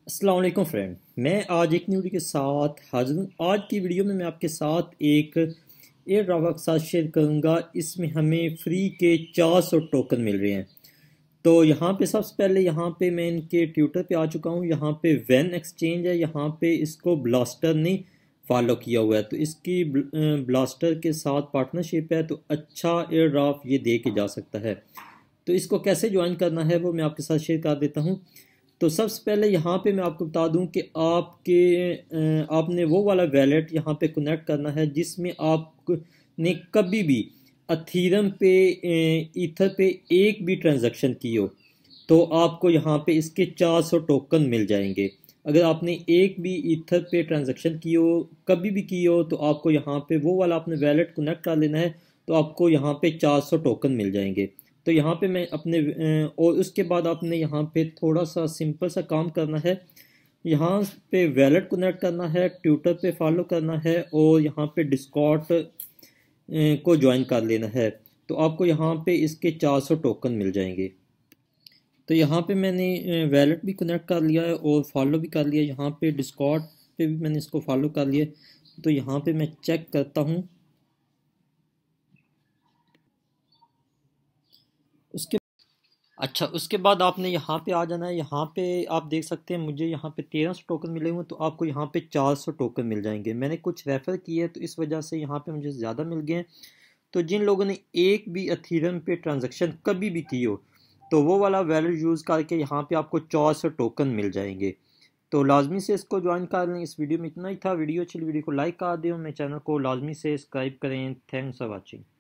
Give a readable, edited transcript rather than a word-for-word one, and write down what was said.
अस्सलाम वालेकुम फ्रेंड, मैं आज एक न्यू वीडियो के साथ हाजिर हूँ। आज की वीडियो में मैं आपके साथ एक एयर ड्रॉप के साथ शेयर करूँगा। इसमें हमें फ्री के 400 टोकन मिल रहे हैं। तो यहाँ पे सबसे पहले यहाँ पे मैं इनके ट्विटर पे आ चुका हूँ। यहाँ पे वैन एक्सचेंज है, यहाँ पे इसको ब्लास्टर ने फॉलो किया हुआ है, तो इसकी ब्लास्टर के साथ पार्टनरशिप है, तो अच्छा एयर ड्रॉप ये दे के जा सकता है। तो इसको कैसे ज्वाइन करना है वो मैं आपके साथ शेयर कर देता हूँ। तो सबसे पहले यहाँ पे मैं आपको बता दूं कि आपने वो वाला वैलेट यहाँ पे कनेक्ट करना है जिसमें आपने कभी भी अथीरम पे ईथर पे एक भी ट्रांजैक्शन की हो, तो आपको यहाँ पे इसके 400 टोकन मिल जाएंगे। अगर आपने एक भी ईथर पे ट्रांजैक्शन की हो, कभी भी की हो, तो आपको यहाँ पे वो वाला अपने वैलेट कनेक्ट कर लेना है, तो आपको यहाँ पे 400 टोकन मिल जाएंगे। तो यहाँ पे मैं अपने और उसके बाद आपने यहाँ पे थोड़ा सा सिंपल सा काम करना है। यहाँ पे वैलेट कनेक्ट करना है, ट्विटर पे फॉलो करना है और यहाँ पे डिस्कॉर्ड को ज्वाइन कर लेना है। तो आपको यहाँ पे इसके 400 टोकन मिल जाएंगे। तो यहाँ पे मैंने वैलेट भी कनेक्ट कर लिया है और फॉलो भी कर लिया। यहाँ पे डिस्कॉर्ड पे भी मैंने इसको फॉलो कर लिया। तो यहाँ पे मैं चेक करता हूँ। उसके उसके बाद आपने यहाँ पे आ जाना है। यहाँ पे आप देख सकते हैं मुझे यहाँ पे 1300 टोकन मिले हुए हैं, तो आपको यहाँ पे 400 टोकन मिल जाएंगे। मैंने कुछ रेफ़र किए तो इस वजह से यहाँ पे मुझे ज़्यादा मिल गए हैं। तो जिन लोगों ने एक भी अथीरम पे ट्रांजैक्शन कभी भी की हो, तो वो वाला वैलेट यूज़ करके यहाँ पे आपको 400 टोकन मिल जाएंगे। तो लाजमी से इसको ज्वाइन कर लें। इस वीडियो में इतना ही था। वीडियो अच्छी, वीडियो को लाइक कर दें और मेरे चैनल को लाजमी से सब्सक्राइब करें। Thanks for watching.